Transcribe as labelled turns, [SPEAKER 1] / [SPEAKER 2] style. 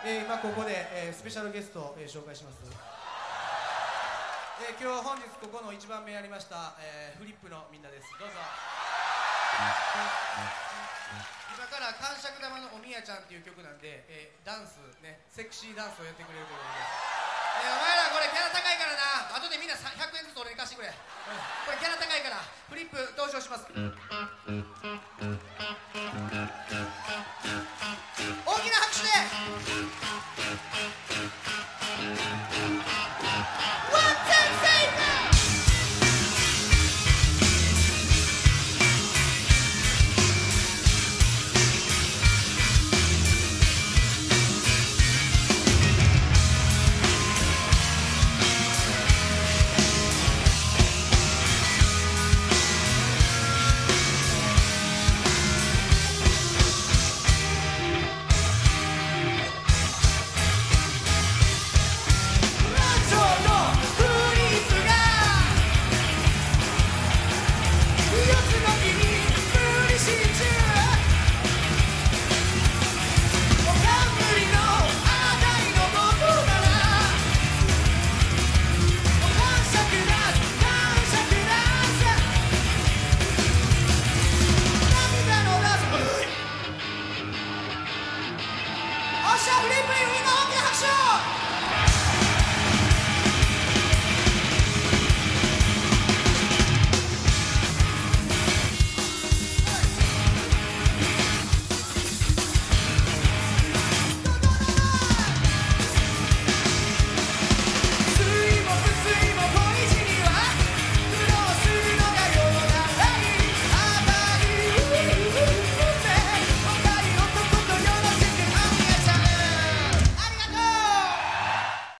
[SPEAKER 1] 今ここで、スペシャルゲストを、紹介します。今日本日ここの1番目やりました、フリップのみんなです。どうぞ。今から感触玉のおみやちゃんっていう曲なんで、ダンスね、セクシーダンスをやってくれるということで、お前らこれギャラ高いからな、後でみんな100円ずつ俺に貸してくれ、これギャラ高いから。フリップ登場します。大きな拍手で